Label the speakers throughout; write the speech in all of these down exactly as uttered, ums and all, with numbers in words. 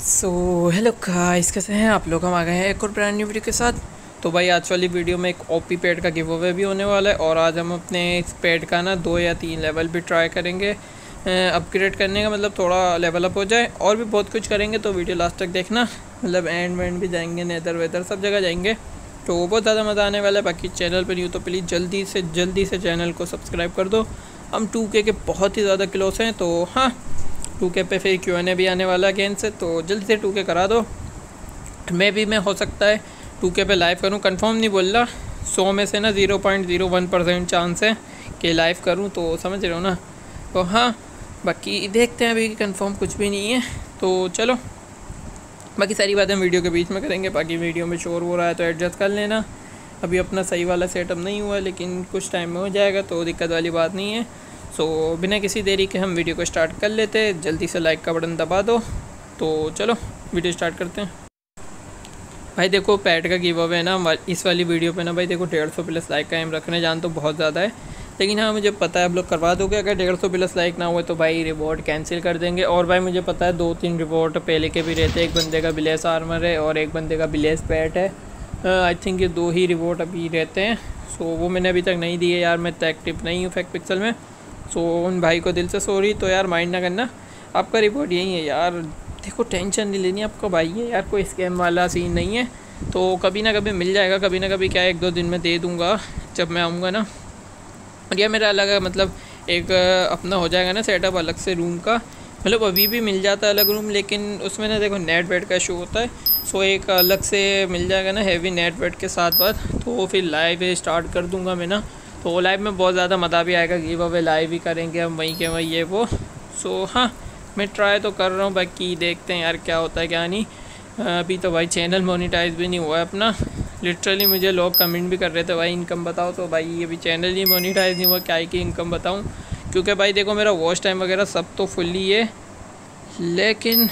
Speaker 1: So hello guys, कैसे हैं आप लोग। हम आ गए हैं एक और ब्रांड न्यू वीडियो के साथ। तो भाई आज वाली वीडियो में एक ओपी पेड का गिव अवे भी होने वाला है और आज हम अपने इस पेड का ना दो या तीन लेवल भी ट्राई करेंगे अपग्रेड करने का, मतलब थोड़ा लेवल अप हो जाए। और भी बहुत कुछ करेंगे, तो वीडियो लास्ट तक देखना। मतलब एंड वेंड भी जाएंगे, नेदर वेदर सब जगह जाएंगे, तो बहुत ज़्यादा मज़ा आने वाला है। बाकी चैनल पर न्यू तो प्लीज़ जल्दी से जल्दी से चैनल को सब्सक्राइब कर दो। हम टू के के बहुत ही ज़्यादा क्लोज हैं, तो हाँ टू के पे फिर क्यू एन ए भी आने वाला है गेम से, तो जल्दी से टू के करा दो। मैं भी मैं हो सकता है टू के पे लाइव करूं, कंफर्म नहीं बोल रहा। सौ में से ना zero point zero one percent chance है कि लाइव करूं, तो समझ रहे हो ना। तो हाँ बाकी देखते हैं, अभी कंफर्म कुछ भी नहीं है। तो चलो बाकी सारी बातें हम वीडियो के बीच में करेंगे। बाकी वीडियो में शोर हो रहा है तो एडजस्ट कर लेना। अभी अपना सही वाला सेटअप नहीं हुआ, लेकिन कुछ टाइम में हो जाएगा, तो दिक्कत वाली बात नहीं है। सो so, बिना किसी देरी के हम वीडियो को स्टार्ट कर लेते हैं। जल्दी से लाइक का बटन दबा दो। तो चलो वीडियो स्टार्ट करते हैं। भाई देखो पैड का गिव अवे है ना, इस वाली वीडियो पे ना भाई देखो डेढ़ सौ प्लस लाइक का एम रखने जान तो बहुत ज़्यादा है, लेकिन हाँ मुझे पता है आप लोग करवा दोगे। अगर डेढ़ सौ प्लस लाइक ना हुए तो भाई रिवॉर्ड कैंसिल कर देंगे। और भाई मुझे पता है दो तीन रिवॉर्ड पहले के भी रहते हैं। एक बंदे का बिलेस आर्मर है और एक बंदे का बिलेस पैट है। आई थिंक ये दो ही रिवॉर्ड अभी रहते हैं। सो so, वो मैंने अभी तक नहीं दिए यार, मैं इतना एक्टिव नहीं हूँ फैक्ट पिक्सल में। सो so, उन भाई को दिल से सॉरी। तो यार माइंड ना करना, आपका रिपोर्ट यही है यार। देखो टेंशन नहीं लेनी, आपका भाई है यार, कोई स्कैम वाला सीन नहीं है। तो कभी ना कभी मिल जाएगा, कभी ना कभी क्या एक दो दिन में दे दूंगा जब मैं आऊँगा ना। और यह मेरा अलग मतलब एक अपना हो जाएगा ना सेटअप अलग से रूम का। मतलब अभी भी मिल जाता है अलग रूम, लेकिन उसमें ना देखो नेट बेड का इशू होता है। सो एक अलग से मिल जाएगा ना हैवी नेट बेड के साथ बात, तो फिर लाइव स्टार्ट कर दूँगा मैं ना। तो लाइव में बहुत ज़्यादा मज़ा भी आएगा। गिव अवे लाइव ही करेंगे हम वहीं के वहीं ये वो। सो हाँ मैं ट्राई तो कर रहा हूँ, बाकी देखते हैं यार क्या होता है क्या नहीं। अभी तो भाई चैनल मोनेटाइज भी नहीं हुआ है अपना। लिटरली मुझे लोग कमेंट भी कर रहे थे भाई इनकम बताओ, तो भाई अभी चैनल ही मोनेटाइज नहीं हुआ, क्या है कि इनकम बताऊँ। क्योंकि भाई देखो मेरा वॉच टाइम वगैरह सब तो फुल ही है, लेकिन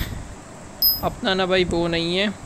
Speaker 1: अपना ना भाई वो नहीं है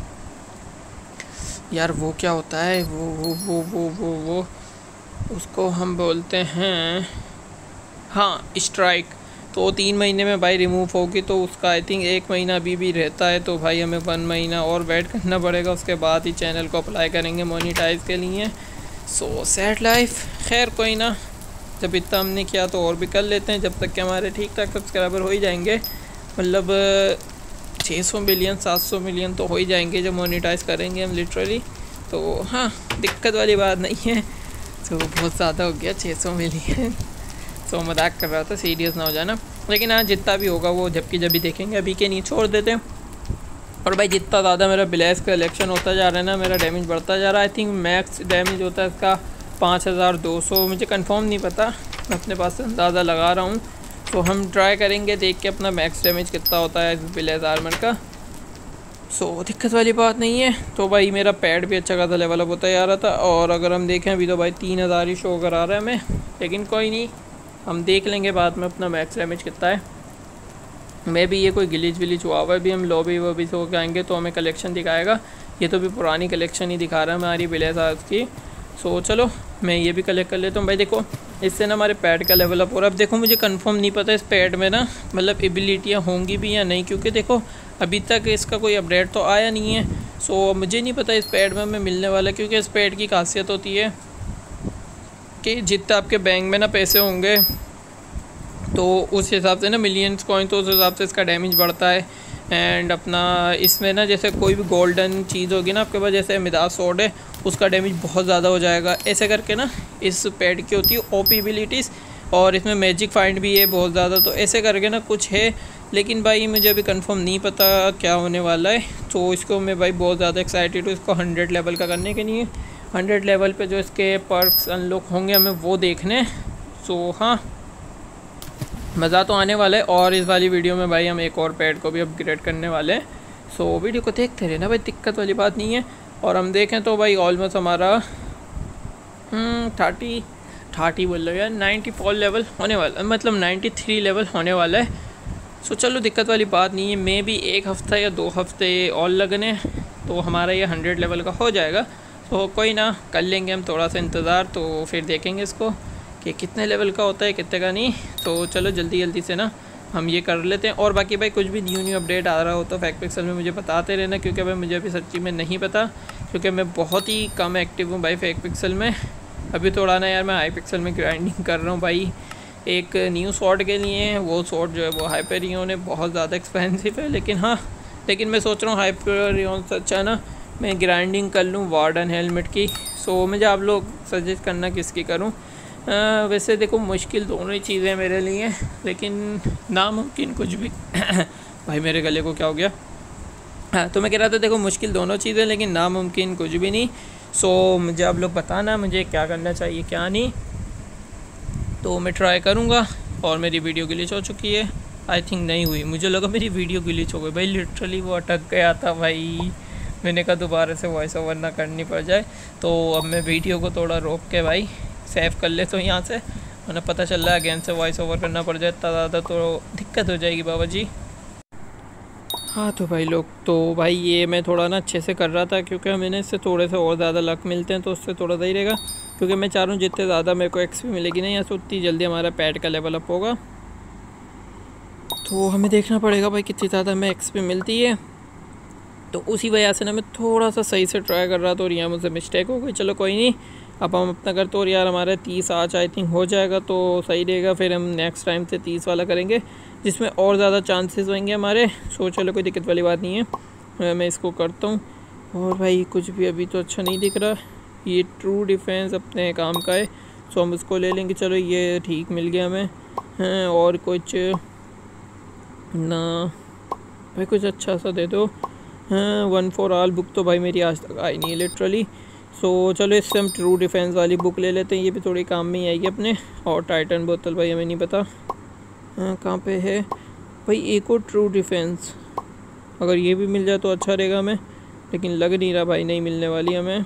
Speaker 1: यार। वो क्या होता है वो वो वो वो वो वो उसको हम बोलते हैं हाँ स्ट्राइक। तो तीन महीने में भाई रिमूव होगी, तो उसका आई थिंक एक महीना अभी भी रहता है। तो भाई हमें वन महीना और वेट करना पड़ेगा, उसके बाद ही चैनल को अप्लाई करेंगे मोनेटाइज के लिए। So sad life. खैर कोई ना, जब इतना हमने किया तो और भी कर लेते हैं, जब तक कि हमारे ठीक ठाक सब्सक्राइबर हो ही जाएंगे। मतलब छः सौ मिलियन सात सौ मिलियन तो हो ही जाएंगे जब मोनेटाइज करेंगे हम लिटरली। तो हाँ दिक्कत वाली बात नहीं है। तो बहुत ज़्यादा हो गया छः सौ मिलियन। तो मजाक कर रहा था, सीरियस ना हो जाना। लेकिन हाँ जितना भी होगा वो जबकि जब भी देखेंगे, अभी के नहीं छोड़ देते हैं। और भाई जितना ज़्यादा मेरा ब्लेस का इलेक्शन होता जा रहा है ना, मेरा डैमेज बढ़ता जा रहा है। आई थिंक मैक्स डैमेज होता है इसका पाँच हज़ार दो सौ, मुझे कंफर्म नहीं पता, मैं अपने पास से अंदाज़ा लगा रहा हूँ। तो हम ट्राई करेंगे देख के अपना मैक्स डैमेज कितना होता है इस ब्लेस आर्मर का। सो so, दिक्कत वाली बात नहीं है। तो भाई मेरा पैड भी अच्छा खासा लेवल अप होता जा रहा था। और अगर हम देखें अभी तो भाई तीन हज़ार ही शो करा रहा है हमें, लेकिन कोई नहीं, हम देख लेंगे बाद में अपना मैक्स डैमेज कितना है। मैं भी ये कोई गिलीच विलीच हुआ हुआ है, भी हम लॉबी वॉबी से होकर आएंगे तो हमें कलेक्शन दिखाएगा। ये तो भी पुरानी कलेक्शन ही दिखा रहा है हमारी बिलेस आर्स की। सो चलो मैं ये भी कलेक्ट कर लेता हूँ। भाई देखो इससे ना हमारे पैड का लेवल अप हो रहा है। अब देखो मुझे कंफर्म नहीं पता इस पैड में ना मतलब एबिलिटियाँ होंगी भी या नहीं, क्योंकि देखो अभी तक इसका कोई अपडेट तो आया नहीं है। सो मुझे नहीं पता इस पैड में हमें मिलने वाला है, क्योंकि इस पैड की खासियत होती है कि जितना आपके बैंक में ना पैसे होंगे तो उस हिसाब से ना मिलियंस कॉइन, तो उस हिसाब से इसका डैमेज बढ़ता है। एंड अपना इसमें ना जैसे कोई भी गोल्डन चीज़ होगी ना आपके पास, जैसे मिदास सोड है, उसका डैमेज बहुत ज़्यादा हो जाएगा। ऐसे करके ना इस पैड की होती है ओपी एबिलिटीज़। और इसमें मैजिक फाइंड भी है बहुत ज़्यादा, तो ऐसे करके ना कुछ है। लेकिन भाई मुझे अभी कंफर्म नहीं पता क्या होने वाला है। तो इसको मैं भाई बहुत ज़्यादा एक्साइटेड हूँ इसको हंड्रेड लेवल का करने के लिए। हंड्रेड लेवल पे जो इसके पर्क्स अनलॉक होंगे हमें वो देखने। सो हाँ मज़ा तो आने वाला है। और इस वाली वीडियो में भाई हम एक और पैड को भी अपग्रेड करने वाले हैं। सो वीडियो को देखते रहना भाई, दिक्कत वाली बात नहीं है। और हम देखें तो भाई ऑलमोस्ट हमारा थर्टी थर्टी बोल रहे यार नाइन्टी फोर लेवल होने वाला, मतलब नाइन्टी थ्री लेवल होने वाला है। सो चलो दिक्कत वाली बात नहीं है। मैं भी एक हफ़्ता या दो हफ्ते और लगने तो हमारा ये हंड्रेड लेवल का हो जाएगा। तो कोई ना, कर लेंगे हम थोड़ा सा इंतज़ार, तो फिर देखेंगे इसको कि कितने लेवल का होता है कितने का नहीं। तो चलो जल्दी जल्दी से ना हम ये कर लेते हैं। और बाकी भाई कुछ भी न्यू न्यू अपडेट आ रहा हो तो फैक्ट पिक्सल में मुझे बताते रहना, क्योंकि भाई मुझे अभी सच्ची में नहीं पता, क्योंकि मैं बहुत ही कम एक्टिव हूँ भाई फैक्ट पिक्सल में। अभी थोड़ा ना यार मैं हाई पिक्सल में ग्राइंडिंग कर रहा हूँ भाई एक न्यू शॉट के लिए। वो शॉट जो है वो हाइपरियन है, बहुत ज़्यादा एक्सपेंसिव है, लेकिन हाँ लेकिन मैं सोच रहा हूँ हाइपरियन से अच्छा ना मैं ग्राइंडिंग कर लूँ वार्डन हेलमेट की। सो मुझे आप लोग सजेस्ट करना किसकी करूँ। आ, वैसे देखो मुश्किल दोनों ही चीज़ें मेरे लिए, लेकिन नामुमकिन कुछ भी भाई मेरे गले को क्या हो गया। हाँ तो मैं कह रहा था देखो मुश्किल दोनों चीज़ें लेकिन नामुमकिन कुछ भी नहीं। सो मुझे आप लोग बताना मुझे क्या करना चाहिए क्या नहीं, तो मैं ट्राई करूँगा। और मेरी वीडियो ग्लिच हो चुकी है, आई थिंक नहीं हुई, मुझे लगा मेरी वीडियो ग्लिच हो गई भाई, लिटरली वो अटक गया था भाई। मैंने कहा दोबारा से वॉइस ओवर ना करनी पड़ जाए, तो अब मैं वीडियो को थोड़ा रोक के भाई सेव कर ले तो यहाँ से, वरना पता चल रहा है अगेन से वॉइस ओवर करना पड़ जाए इतना ज़्यादा तो दिक्कत हो जाएगी बाबा जी। हाँ तो भाई लोग तो भाई ये मैं थोड़ा ना अच्छे से कर रहा था, क्योंकि मैंने इससे थोड़े से और ज़्यादा लक मिलते हैं तो उससे थोड़ा सही रहेगा, क्योंकि मैं चाह रहा हूँ जितने ज़्यादा मेरे को एक्सपी मिलेगी नहीं, या तो उतनी जल्दी हमारा पैड का लेवल अप होगा। तो हमें देखना पड़ेगा भाई कितनी ज़्यादा हमें एक्सपी मिलती है, तो उसी वजह से ना मैं थोड़ा सा सही से ट्राई कर रहा था और यहाँ मुझसे मिस्टेक हो गई। चलो कोई नहीं, अब हम अपना करते और यार हमारा तीस आज आई थिंक हो जाएगा तो सही रहेगा, फिर हम नेक्स्ट टाइम से तीस वाला करेंगे जिसमें और ज़्यादा चांसेस होंगे हमारे। सो चलो कोई दिक्कत वाली बात नहीं है, मैं इसको करता हूँ। और भाई कुछ भी अभी तो अच्छा नहीं दिख रहा, ये ट्रू डिफेंस अपने काम का है, सो हम उसको ले लेंगे। चलो ये ठीक मिल गया हमें। हाँ और कुछ ना भाई कुछ अच्छा सा दे दो। हाँ वन फॉर ऑल बुक तो भाई मेरी आज तक आई नहीं है लिटरली। सो चलो इससे हम ट्रू डिफेंस वाली बुक ले लेते हैं, ये भी थोड़ी काम में ही आएगी अपने। और टाइटन बोतल भाई हमें नहीं पता हाँ कहाँ पे है भाई, एक और ट्रू डिफेंस, अगर ये भी मिल जाए तो अच्छा रहेगा हमें, लेकिन लग नहीं रहा भाई नहीं मिलने वाली हमें।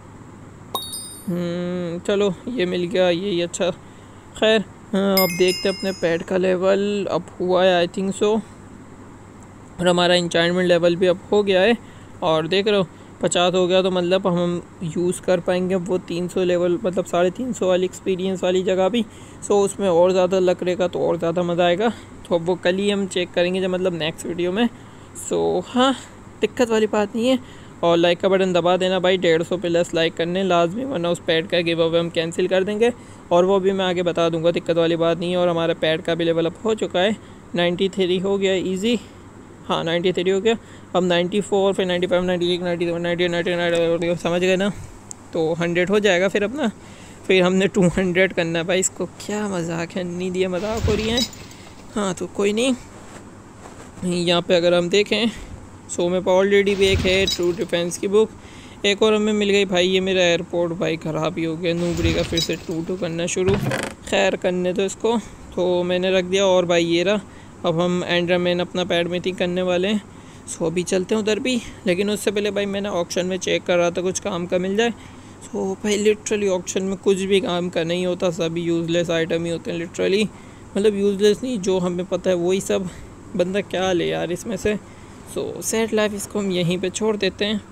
Speaker 1: चलो ये मिल गया, यही अच्छा। खैर हाँ अब देखते अपने पैड का लेवल अप हुआ है आई थिंक सो, और हमारा इंचार्टमेंट लेवल भी अप हो गया है। और देख रहे हो पचास हो गया, तो मतलब हम यूज़ कर पाएंगे वो तीन सौ लेवल, मतलब साढ़े तीन सौ वाली एक्सपीरियंस वाली जगह भी। सो उसमें और ज़्यादा लक रहेगा तो और ज़्यादा मज़ा आएगा, तो वो कल ही हम चेक करेंगे जब मतलब नेक्स्ट वीडियो में। सो हाँ दिक्कत वाली बात नहीं है। और लाइक का बटन दबा देना भाई, डेढ़ सौ प्लस लाइक करने लाजमी, वरना उस पैड का गिव अवे हम कैंसिल कर देंगे, और वो भी मैं आगे बता दूंगा, दिक्कत वाली बात नहीं है। और हमारा पैड का भी लेवल अप हो चुका है, नाइन्टी थ्री हो गया ईजी, हाँ नाइन्टी थ्री हो गया, अब नाइन्टी फोर, फिर ninety five, ninety eight, ninety seven, ninety ninety nine, समझ गए ना, तो हंड्रेड हो जाएगा फिर अपना। फिर हमने टू हंड्रेड करना है भाई, इसको क्या मजाक है, नहीं दिया मजाक हो रही है। हाँ तो कोई नहीं, यहाँ पे अगर हम देखें सो में ऑलरेडी भी एक है ट्रू डिफेंस की बुक, एक और हमें मिल गई भाई। ये मेरा एयरपोर्ट भाई ख़राब ही हो गया, नूबरी का फिर से टू टू करना शुरू, खैर करने तो इसको, तो मैंने रख दिया। और भाई ये रहा, अब हम एंड्रामैन अपना पैड मीटिंग करने वाले हैं, सो अभी चलते हैं उधर भी। लेकिन उससे पहले भाई मैंने ऑक्शन में चेक कर रहा था कुछ काम का मिल जाए। सो भाई लिटरली ऑक्शन में कुछ भी काम का नहीं होता, सभी यूज़लेस आइटम ही होते हैं लिटरली, मतलब यूज़लेस नहीं, जो हमें पता है वही सब, बंदा क्या ले यार इसमें से। सो सैड लाइफ, इसको हम यहीं पे छोड़ देते हैं।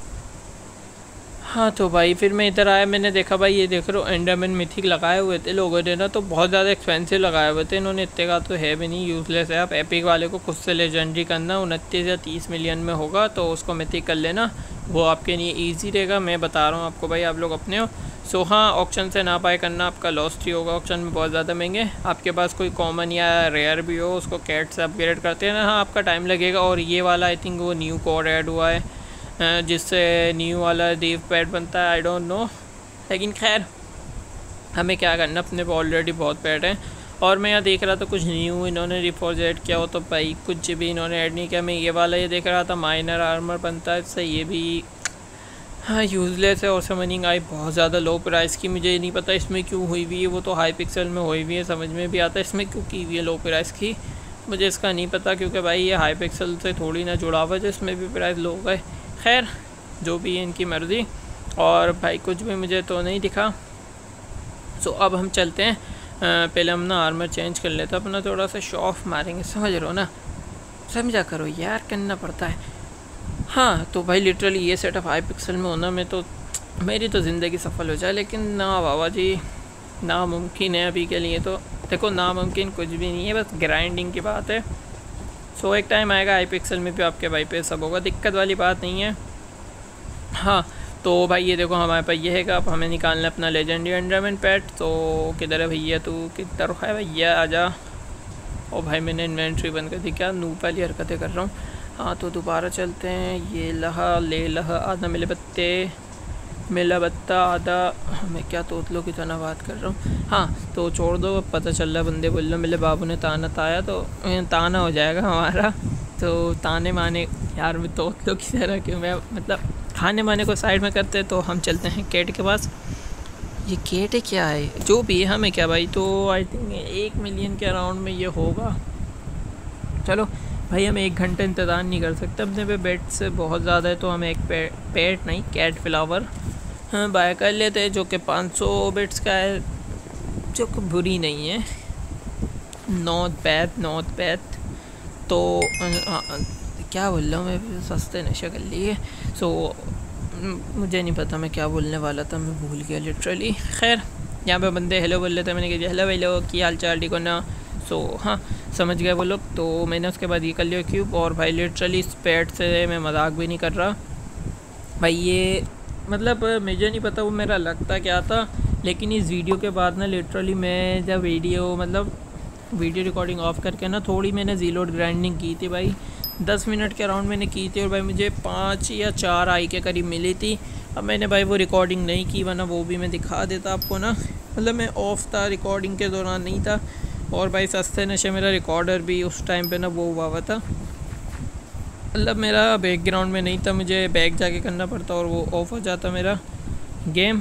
Speaker 1: हाँ तो भाई फिर मैं इधर आया, मैंने देखा भाई ये देख रहे हो एंडरमैन मिथिक लगाए हुए थे लोगों ने ना, तो बहुत ज़्यादा एक्सपेंसिव लगाए हुए थे इन्होंने, इतने का तो है भी नहीं, यूज़लेस है। आप एपिक वाले को खुद से लेजेंडरी करना, उनतीस या तीस मिलियन में होगा, तो उसको मिथिक कर लेना, वो आपके लिए ईजी रहेगा, मैं बता रहा हूँ आपको भाई, आप लोग अपने हो। सो हाँ ऑक्शन से ना पाए करना, आपका लॉस ही होगा, ऑक्शन में बहुत ज़्यादा महंगे। आपके पास कोई कॉमन या रेयर भी हो, उसको कैट से अपग्रेड करते हैं ना, हाँ आपका टाइम लगेगा। और ये वाला आई थिंक वो न्यू कोड ऐड हुआ है, जिससे न्यू वाला दीव पैड बनता है, आई डोंट नो, लेकिन खैर हमें क्या करना, अपने पे ऑलरेडी बहुत पैड हैं। और मैं यहाँ देख रहा था कुछ न्यू इन्होंने रिफॉर्ज ऐड किया हो, तो भाई कुछ भी इन्होंने ऐड नहीं किया। मैं ये वाला ये देख रहा था माइनर आर्मर बनता है इससे, ये भी हाँ यूज़लेस है, और समझिंग आई बहुत ज़्यादा लो प्राइस की, मुझे नहीं पता इसमें क्यों हुई हुई है, वो तो हाई पिक्सल में हुई हुई है, समझ में भी आता है इसमें क्यों की हुई है लो प्राइस की, मुझे इसका नहीं पता, क्योंकि भाई ये हाई पिक्सल से थोड़ी ना जुड़ा हुआ है, इसमें भी प्राइस लो गए। खैर जो भी है इनकी मर्ज़ी, और भाई कुछ भी मुझे तो नहीं दिखा। सो अब हम चलते हैं, पहले हम ना आर्मर चेंज कर लेते हैं अपना, थोड़ा सा शो ऑफ मारेंगे, समझ रहे हो ना, समझा करो यार, करना पड़ता है। हाँ तो भाई लिटरली ये सेटअप हाई पिक्सल में होना, मैं तो मेरी तो ज़िंदगी सफल हो जाए, लेकिन ना बाबा जी नामुमकिन है अभी के लिए, तो देखो नामुमकिन कुछ भी नहीं है, बस ग्राइंडिंग की बात है। सो एक टाइम आएगा आई पिक्सल में भी आपके भाई पे सब होगा, दिक्कत वाली बात नहीं है। हाँ तो भाई ये देखो हमारे पास ये है कि अब हमें निकालना अपना लेजेंडरी एंडरमैन पेट। तो किधर है भैया, तू किधर है भैया, आजा। ओ भाई मैंने इन्वेंट्री बंद कर दी, क्या नूब वाली हरकतें कर रहा हूँ। हाँ तो दोबारा चलते हैं। ये लहा ले लहा आधा मिले बत्ते मिला बत्ता आधा, मैं क्या तोतलों की तरह बात कर रहा हूँ। हाँ तो छोड़ दो, पता चल रहा बंदे बोल रहे मेरे बाबू ने ताना ताया तो ताना हो जाएगा हमारा। तो ताने माने यार मैं तोतलों की तरह क्यों, मैं मतलब खाने माने को साइड में करते। तो हम चलते हैं केट के पास। ये केट है क्या है, जो भी है हमें क्या भाई। तो आई थिंक एक मिलियन के अराउंड में ये होगा। चलो भाई हम एक घंटे इंतज़ार नहीं कर सकते, अपने पे बेट से बहुत ज़्यादा है। तो हम एक पे, पेट नहीं कैट फ्लावर हाँ बाय कर लेते हैं, जो कि पाँच सौ बिट्स का है, जो कि बुरी नहीं है, नॉट बैड नॉट बैड। तो आ, आ, क्या बोल रहा हूँ मैं, सस्ते नशे कर लिए। सो मुझे नहीं पता मैं क्या बोलने वाला था, मैं भूल गया लिटरली। खैर यहाँ पे बंदे हेलो बोल रहे थे, मैंने कहा हेलो हेलो की हाल चाल ठीक हो ना। सो हाँ समझ गए वो लोग। तो मैंने उसके बाद ये कर लिया क्यूब। और भाई लिटरली इस पेट से मैं मजाक भी नहीं कर रहा भाई, ये मतलब मुझे नहीं पता वो मेरा लगता क्या था, लेकिन इस वीडियो के बाद ना लिटरली मैं जब वीडियो मतलब वीडियो रिकॉर्डिंग ऑफ करके ना थोड़ी मैंने ज़ीलोड ग्राइंडिंग की थी भाई, दस मिनट के अराउंड मैंने की थी। और भाई मुझे पाँच या चार आई के करीब मिली थी। अब मैंने भाई वो रिकॉर्डिंग नहीं की, वरना वो भी मैं दिखा देता आपको ना। मतलब मैं ऑफ था, रिकॉर्डिंग के दौरान नहीं था। और भाई सस्ते नशे मेरा रिकॉर्डर भी उस टाइम पे ना वो हुआ हुआ था, मतलब मेरा बैकग्राउंड में नहीं था, मुझे बैक जाके करना पड़ता और वो ऑफ हो जाता मेरा गेम।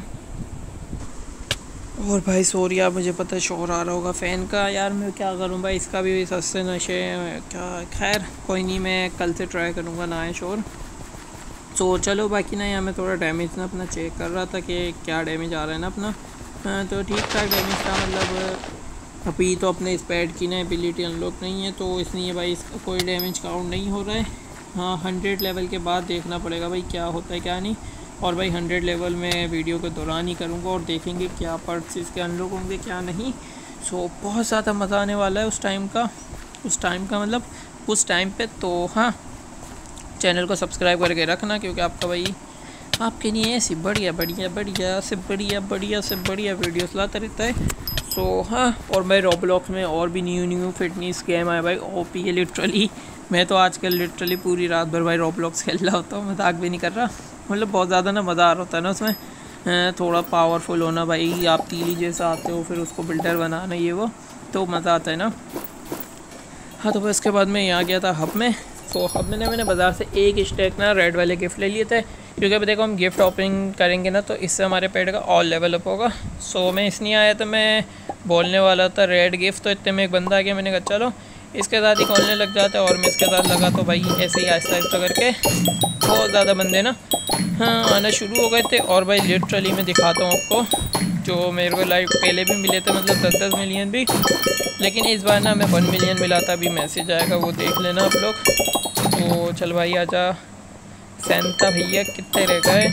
Speaker 1: और भाई सॉरी यार, मुझे पता है शोर आ रहा होगा फ़ैन का, यार मैं क्या करूं भाई, इसका भी सस्ते नशे क्या। खैर कोई नहीं, मैं कल से ट्राई करूंगा ना आए शोर। तो चलो बाकी ना यहाँ मैं थोड़ा डैमेज ना अपना चेक कर रहा था कि क्या डैमेज आ रहा है ना अपना। हाँ, तो ठीक ठाक डैमेज था, मतलब अभी तो अपने इस पैड की ना एबिलिटी अनलॉक नहीं है, तो इसलिए भाई इसका कोई डैमेज काउंट नहीं हो रहा है। हाँ हंड्रेड लेवल के बाद देखना पड़ेगा भाई क्या होता है क्या नहीं। और भाई हंड्रेड लेवल में वीडियो के दौरान ही करूँगा और देखेंगे क्या पार्ट्स इसके अनलॉक होंगे क्या नहीं। सो बहुत ज़्यादा मज़ा आने वाला है उस टाइम का उस टाइम का मतलब उस टाइम पे। तो हाँ चैनल को सब्सक्राइब करके रखना, क्योंकि आपका भाई आपके लिए ऐसी बढ़िया बढ़िया बढ़िया से बढ़िया बढ़िया से बढ़िया वीडियोस लाता रहता है। सो हाँ, और मैं रोब्लॉक्स में और भी न्यू न्यू फिटनेस गेम आए भाई, ओपी है लिटरली। मैं तो आजकल लिटरली पूरी रात भर भाई रोब्लॉक्स खेल रहा होता हूँ, मजाक भी नहीं कर रहा। मतलब बहुत ज़्यादा ना मज़ा आ रहा होता है ना उसमें, थोड़ा पावरफुल होना भाई, आप तीली जैसा आते हो फिर उसको बिल्डर बनाना ये वो, तो मज़ा आता है ना। हाँ तो बस इसके बाद मैं यहाँ गया था हब में। तो हब में ना मैंने बाज़ार से एक स्टैक ना रेड वाले गिफ्ट ले लिए थे, क्योंकि अभी देखो हम गिफ्ट ओपनिंग करेंगे ना तो इससे हमारे पेट का ऑल लेवल अप होगा। सो मैं इसलिए आया था, मैं बोलने वाला था रेड गिफ्ट, तो इतने में एक बंदा आ गया, मैंने कहा चलो इसके साथ ही खोलने लग जाता है। और मैं इसके साथ लगा तो भाई ऐसे ही आहिस्ता आहिस्ता करके बहुत ज़्यादा बंदे ना हाँ आना शुरू हो गए थे। और भाई लिटरली मैं दिखाता हूँ आपको, जो मेरे को लाइव पहले भी मिले थे मतलब दस दस मिलियन भी, लेकिन इस बार ना मैं वन मिलियन मिला था, अभी मैसेज आएगा वो देख लेना आप लोग। तो चल भाई आजा, सेंटा भैया कितने रह गए।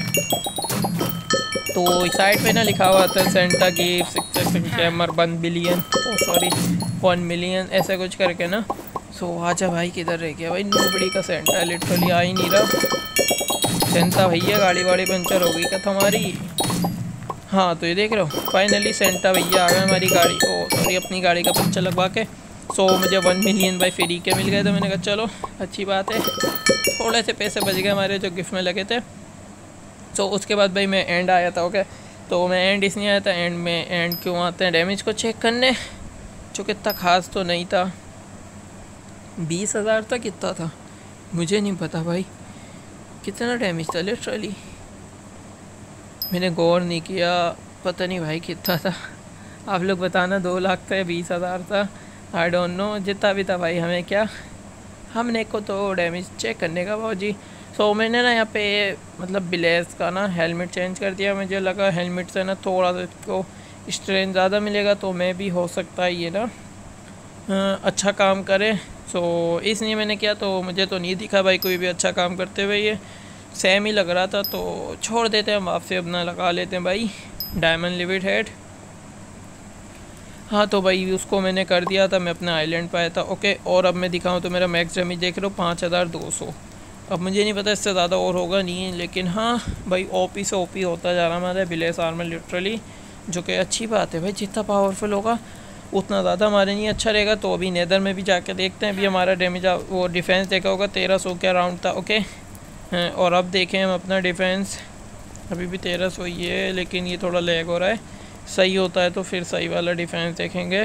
Speaker 1: तो साइड पे ना लिखा हुआ था Santa gift one billion oh sorry one million ऐसे कुछ करके ना। सो आजा भाई, किधर रह गया भाई, नोबड़ी का सेंटा लिटरली आ ही नहीं रहा। सेंटा भैया गाड़ी वाड़ी पंचर हो गई क्या हमारी। हाँ तो ये देख रहे हो फाइनली सेंटा भैया आ गए हमारी गाड़ी ओ सॉरी अपनी गाड़ी का पंचर लगवा के। सो मुझे वन मिलियन भाई फ्री के मिल गए, तो मैंने कहा चलो अच्छी बात है, थोड़े से पैसे बच गए हमारे जो गिफ्ट में लगे थे। सो उसके बाद भाई मैं एंड आया था। ओके तो मैं एंड इसलिए आया था, एंड में एंड क्यों आते हैं डैमेज को चेक करने, जो कितना ख़ास तो नहीं था, बीस हज़ार था कितना था मुझे नहीं पता भाई, कितना डैमेज था लिटरली मैंने गौर नहीं किया, पता नहीं भाई कितना था। आप लोग बताना दो लाख था या बीस हज़ार था, आई डोंट नो, जितना भी था भाई हमें क्या, हमने को तो डैमेज चेक करने का भाव जी। सो मैंने ना यहाँ पे मतलब बिलेस का ना हेलमेट चेंज कर दिया, मुझे लगा हेलमेट से ना थोड़ा सा इसको स्ट्रेन ज़्यादा मिलेगा, तो मैं भी हो सकता है ये ना अच्छा काम करे। सो इसलिए मैंने किया, तो मुझे तो नहीं दिखा भाई कोई भी अच्छा काम करते हुए, ये सेम ही लग रहा था। तो छोड़ देते हैं हम, आपसे अपना लगा लेते हैं भाई डायमंड लिमिट हेड। हाँ तो भाई उसको मैंने कर दिया था, मैं अपने आइलैंड पे आया था। ओके, और अब मैं दिखाऊँ तो मेरा मैक्स डैमेज देख रहे हो पाँच हज़ार दो सौ। अब मुझे नहीं पता इससे ज़्यादा और होगा नहीं है, लेकिन हाँ भाई ओपी से ओपी होता जा रहा हमारा विलेज आर्मर लिटरली, जो कि अच्छी बात है भाई। जितना पावरफुल होगा उतना ज़्यादा हमारे लिए अच्छा रहेगा। तो अभी नेदर में भी जाके देखते हैं। अभी हमारा डैमेज वो डिफेंस देखा होगा तेरह सौ का राउंड था। ओके, और अब देखें हम अपना डिफेंस, अभी भी तेरह सौ ही है, लेकिन ये थोड़ा लैग हो रहा है। सही होता है तो फिर सही वाला डिफेंस देखेंगे।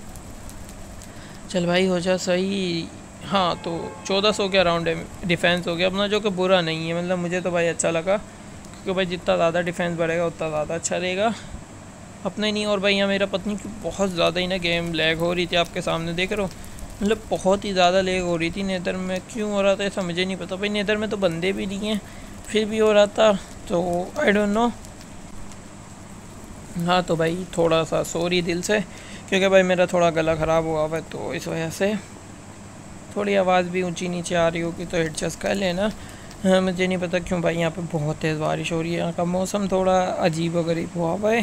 Speaker 1: चल भाई हो जा सही। हाँ तो चौदह सौ के अराउंड डिफेंस हो गया अपना, जो कि बुरा नहीं है। मतलब मुझे तो भाई अच्छा लगा, क्योंकि भाई जितना ज़्यादा डिफेंस बढ़ेगा उतना ज़्यादा अच्छा रहेगा अपने नहीं। और भाई यहाँ मेरा पत्नी की बहुत ज़्यादा ही ना गेम लैग हो रही थी, आपके सामने देख रहे हो। मतलब बहुत ही ज़्यादा लैग हो रही थी नेदर में। क्यों हो रहा था ऐसा मुझे नहीं पता भाई। नेदर में तो बंदे भी नहीं हैं फिर भी हो रहा था, तो आई डोंट नो। हाँ तो भाई थोड़ा सा सॉरी दिल से, क्योंकि भाई मेरा थोड़ा गला ख़राब हुआ हुआ है, तो इस वजह से थोड़ी आवाज़ भी ऊंची नीचे आ रही होगी, तो एडजस्ट कर लेना। हाँ, मुझे नहीं पता क्यों भाई यहाँ पे बहुत तेज़ बारिश हो रही है। यहाँ का मौसम थोड़ा अजीब व गरीब हुआ हुआ है।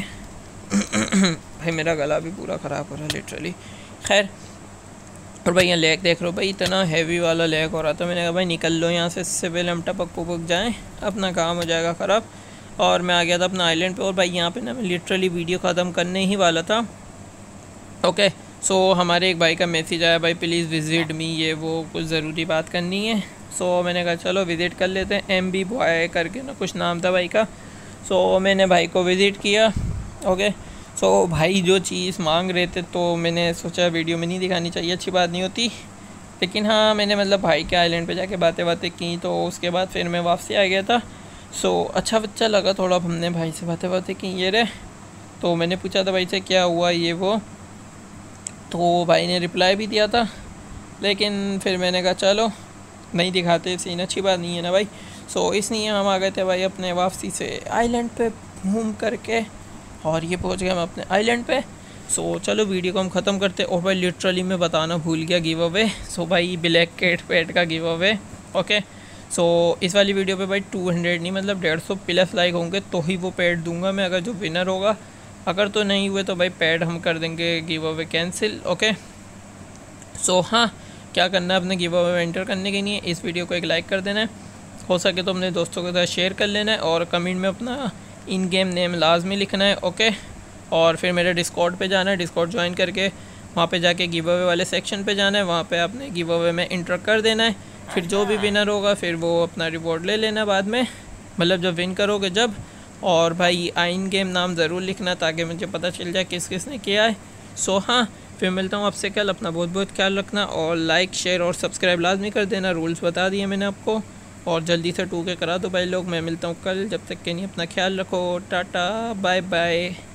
Speaker 1: भाई मेरा गला भी पूरा ख़राब हो रहा है लिटरली। खैर, और भाई यहाँ लैग देख लो भाई, इतना हैवी वाला लैग हो रहा था। मैंने कहा भाई निकल लो यहाँ से, इससे पहले हम टपक पुपक जाएँ, अपना काम हो जाएगा ख़राब। और मैं आ गया था अपना आइलैंड पे। और भाई यहाँ पे ना मैं लिटरली वीडियो ख़त्म करने ही वाला था। ओके, सो हमारे एक भाई का मैसेज आया, भाई प्लीज़ विज़िट मी, ये वो कुछ ज़रूरी बात करनी है। सो मैंने कहा चलो विज़िट कर लेते हैं। एम बी बॉय करके ना कुछ नाम था भाई का। सो मैंने भाई को विज़िट किया। ओके, सो भाई जो चीज़ मांग रहे थे, तो मैंने सोचा वीडियो में नहीं दिखानी चाहिए, अच्छी बात नहीं होती। लेकिन हाँ मैंने मतलब भाई के आइलैंड पे जाके बातें बातें की, तो उसके बाद फिर मैं वापसी आ गया था। सो अच्छा बच्चा लगा थोड़ा, हमने भाई से बातें बातें की ये रे। तो मैंने पूछा था भाई से क्या हुआ ये वो, तो भाई ने रिप्लाई भी दिया था, लेकिन फिर मैंने कहा चलो नहीं दिखाते सीन, अच्छी बात नहीं है ना भाई। सो इसलिए हम आ गए थे भाई अपने वापसी से आइलैंड पे घूम करके, और ये पहुंच गए हम अपने आइलैंड पे। सो चलो वीडियो को हम ख़त्म करते। और भाई लिटरली मैं बताना भूल गया गिव अवे। सो भाई ब्लैक कैट पेट का गिव अवे। ओके, सो इस वाली वीडियो पे भाई टू हंड्रेड नहीं मतलब डेढ़ सौ प्लस लाइक होंगे तो ही वो पैड दूंगा मैं, अगर जो विनर होगा। अगर तो नहीं हुए तो भाई पैड हम कर देंगे giveaway cancel. Okay, so हाँ क्या करना है अपने गिव अवे में एंटर करने के लिए, इस वीडियो को एक लाइक कर देना है, हो सके तो अपने दोस्तों के साथ शेयर कर लेना है, और कमेंट में अपना इन गेम नेम लाजमी लिखना है। ओके, और फिर मेरे डिस्कॉर्ड पे जाना है, डिस्कॉर्ड ज्वाइन करके वहाँ पे जाके गिव अवे वाले सेक्शन पे जाना है, वहाँ पे आपने गिव अवे में इंटर कर देना है। फिर जो भी विनर होगा फिर वो अपना रिवॉर्ड ले लेना बाद में, मतलब जब विन करोगे जब। और भाई आइन गेम नाम ज़रूर लिखना ताकि मुझे पता चल जाए किस किस ने किया है। सो हाँ फिर मिलता हूँ आपसे कल, अपना बहुत बहुत ख्याल रखना, और लाइक शेयर और सब्सक्राइब लाजमी कर देना। रूल्स बता दिए मैंने आपको, और जल्दी से टू के करा दो भाई लोग। मैं मिलता हूँ कल, जब तक के नहीं अपना ख्याल रखो, टाटा बाय बाय।